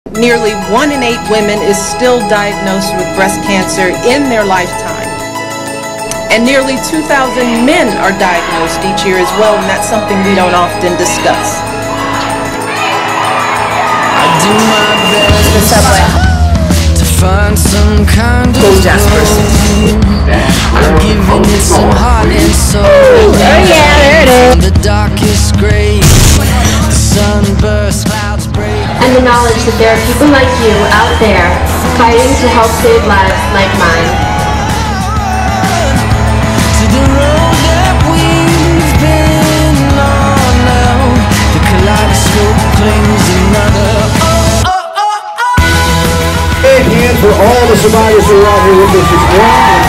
Nearly 1 in 8 women is still diagnosed with breast cancer in their lifetime. And nearly 2,000 men are diagnosed each year as well, and that's something we don't often discuss. I do my best The subway. to find some kind of goal. I'm giving it some heart and soul. Oh yeah, there it is. The darkest gray, the sunburst clouds break. And the knowledge that there are people like you out there fighting to help save lives like mine. To the road that we've been on now, the kaleidoscope claims another. Big hand for all the survivors who are out here with us as well.